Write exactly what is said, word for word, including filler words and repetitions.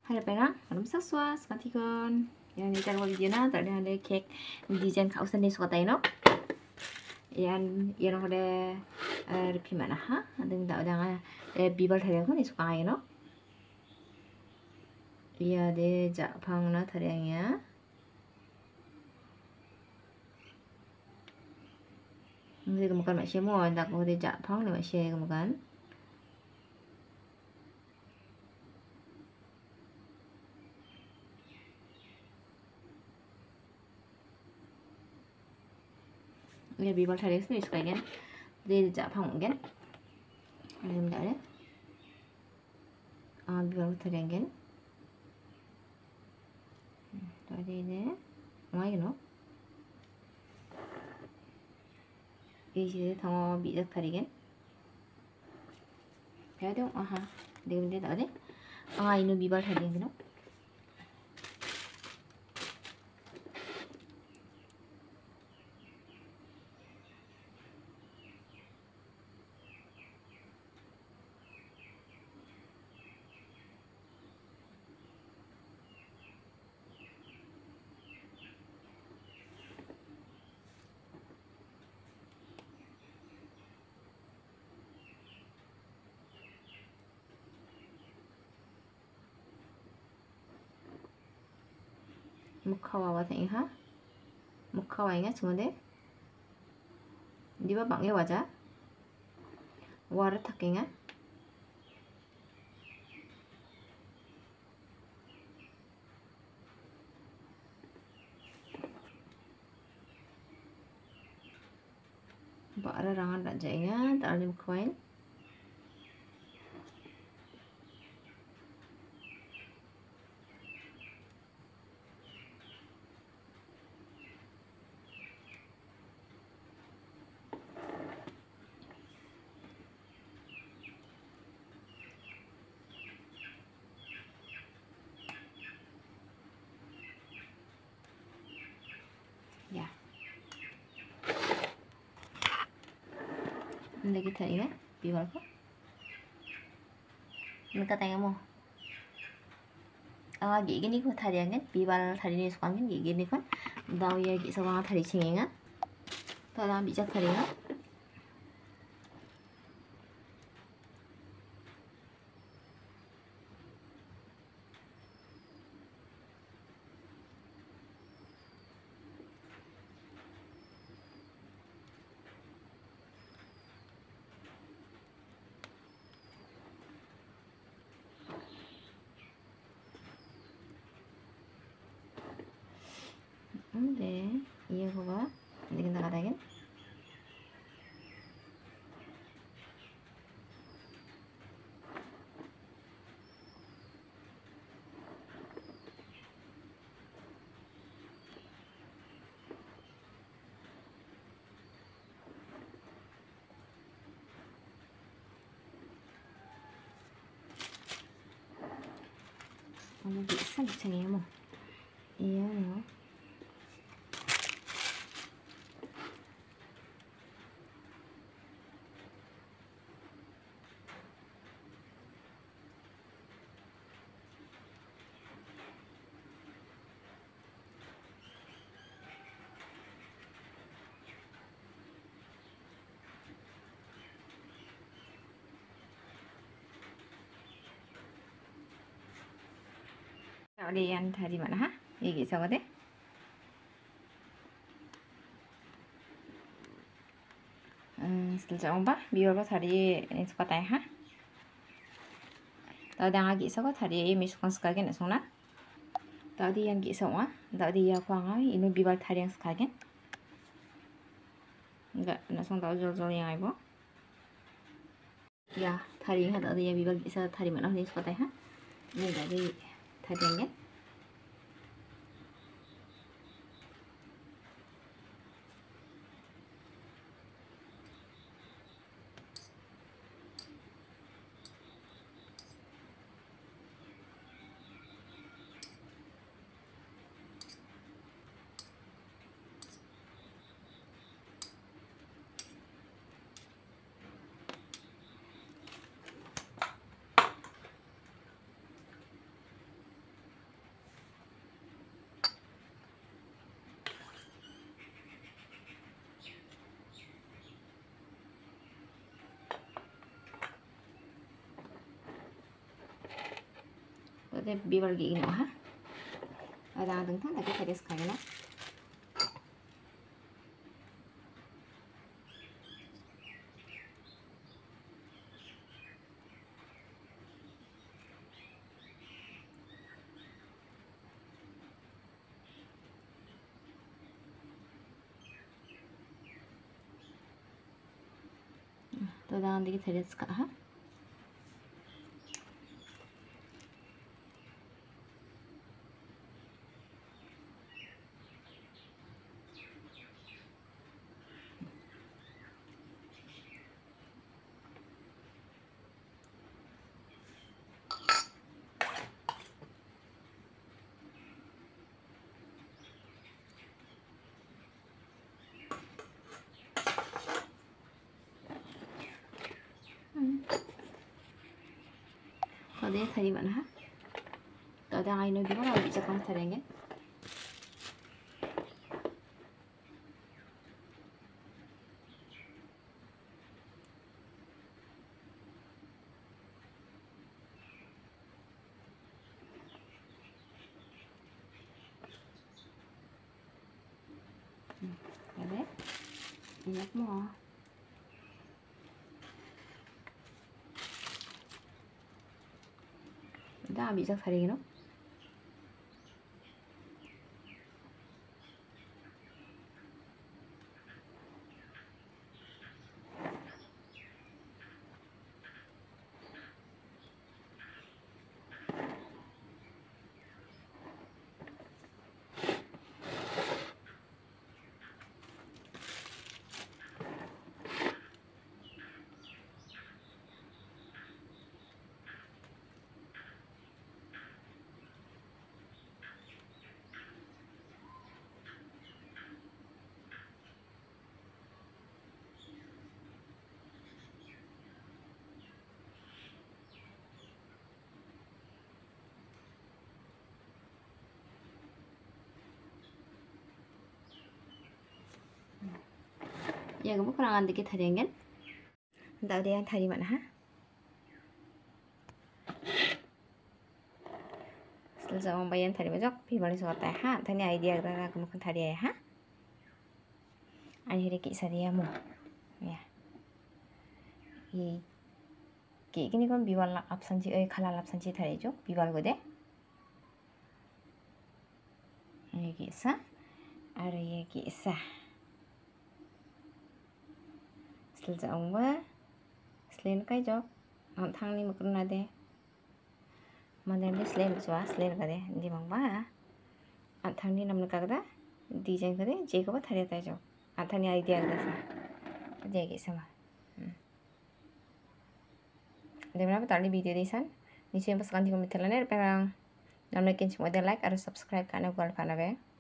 Hai penang, malam saswa, sematikon. Yan ikan wal jena, tak ada ada cake desain kausan ni suka tayo no. Yan yan ada repi mana ha? Ada minta ada bibar thariang ko ni suka ayo no. Iya de japang na thariangnya. Hindi kemukan masih mo, tak ko de japang na masih kemukan. Ini bibar thariang ni suka igen. De japang igen. Ada minta ada. Ah bibar thariang igen. Tadi ini, mai no. 이제 더 미적거리게 해야 돼. 아하, 내가 근데 나네. 아, 이놈 미발 하는 거노. Mukhawa thấy ha, mukhawa nhá chúng đấy, đi vào bảng yêu aja, water thắc nhá, bara rangan tak jaya, tak ada mukhawain. Ya. Lagi tadi kan, biar apa? Ini katanya mau. Ah, gini kok tadi kan, biar tadi ni suka kan, gini kan. Dah ya gitu sama tadi cengengan. Tahu bijak tadi kan. 네, 이해가 이렇게 나가다긴. 오늘 비싼 기창이에요, 뭐. 이해요. Udah tadi mana ha? Gigi sama deh. Setelah jumpa, biar lo tadi ini suka tanya ha? Tadi yang lagi suka tadi ini suka suka kan esok na? Tadi yang gigi sama, tadi ya kuang ay ini biar tadi yang suka kan? Enggak, esok tahu jol-jol yang ibu. Ya, tadi yang tadi ya biar bisa tadi mana ini suka tanya ha? Ini tadi tadi yang kan? Ada biwal gini ha. Ada adang tan tapi tadi sekali lah. Tuh jangan dikit tadi sekali ha. Kalau dia tadi mana ha? Tuh ada yang ini gimana? Bisa kamu tadi Ada? Ingat mo. Udah bisa hari ini. Ya kamu kurang dikit hari kan? Entah dia yang hari mana ha? Selesai membayar hari besok, pilih surat ha. Tanya idea kita kamu kan hari ya ha? Ani hari kisah dia mu, ya. 이 이게 건 비발 앞산지 의 칼날 앞산지 다리죠. 비발 거대. 여기 있어. 아래 여기 있어. Selesai umur, selain kai jo, ang thang ni makron na de. Mana ni selain jua, selain kade, di mang ba. Ang thang ni namne kagda, design kade, jeko ba thari ta jo. Ang thang ni idea kade sa, jeki sama. Dimana tadi video desan, ni siapa sekarang juga mitelan er, perang namne kinci model like, harus subscribe karena gua lupa nabe.